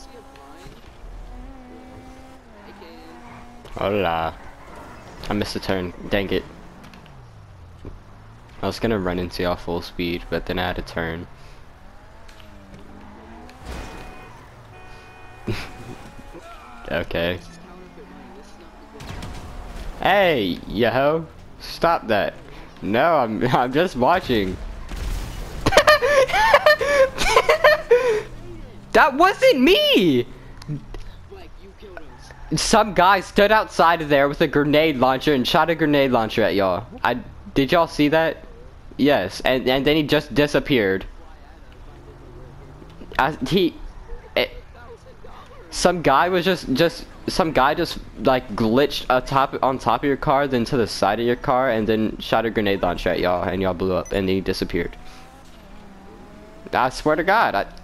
Hola. I missed a turn. Dang it. I was gonna run into y'all full speed, but then I had to turn. Okay. Hey, yo! Stop that! No, I'm just watching. That wasn't me! Some guy stood outside of there with a grenade launcher and shot a grenade launcher at y'all. Did y'all see that? Yes, and then he just disappeared. Some guy was some guy just like glitched on top of your car, then to the side of your car, and then shot a grenade launcher at y'all, and y'all blew up, and then he disappeared. I swear to God,